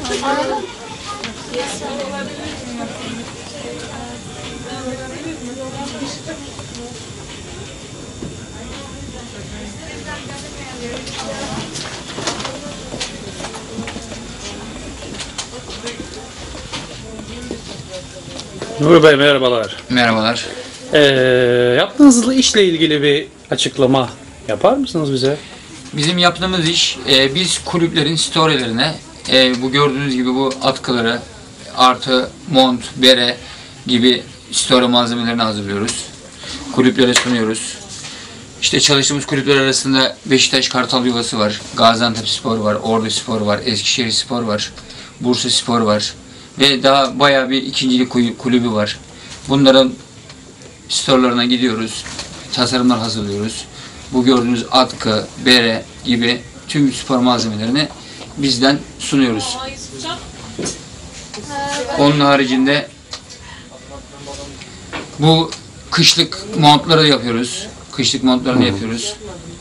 Nuri Bey merhabalar. Merhabalar. Yaptığınız işle ilgili bir açıklama yapar mısınız bize? Bizim yaptığımız iş, biz kulüplerin storylerine bu gördüğünüz gibi bu atkıları artı mont, bere gibi story malzemelerini hazırlıyoruz. Kulüplere sunuyoruz. İşte çalıştığımız kulüpler arasında Beşiktaş Kartal Yuvası var, Gaziantep Spor var, Ordu Spor var, Eskişehir Spor var, Bursa Spor var ve daha bayağı bir ikincilik kulübü var. Bunların storelarına gidiyoruz, tasarımlar hazırlıyoruz. Bu gördüğünüz atkı, bere gibi tüm spor malzemelerini bizden sunuyoruz. Onun haricinde bu kışlık montları da yapıyoruz. Kışlık montlarını yapıyoruz.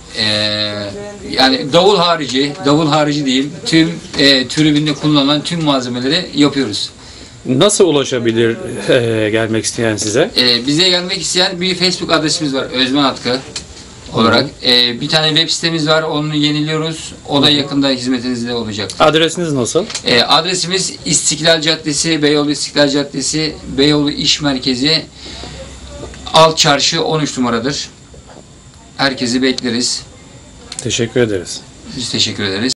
Yani davul harici değil, tüm tribünde kullanılan tüm malzemeleri yapıyoruz. Nasıl ulaşabilir gelmek isteyen size? Bize gelmek isteyen bir Facebook adresimiz var, Özmen Atkı olarak. Bir tane web sitemiz var, onu yeniliyoruz. O da yakında hizmetinizde olacak. Adresiniz nasıl? Adresimiz İstiklal Caddesi, Beyoğlu İstiklal Caddesi, Beyoğlu İş Merkezi, Alt Çarşı 13 numaradır. Herkesi bekleriz. Teşekkür ederiz. Biz teşekkür ederiz.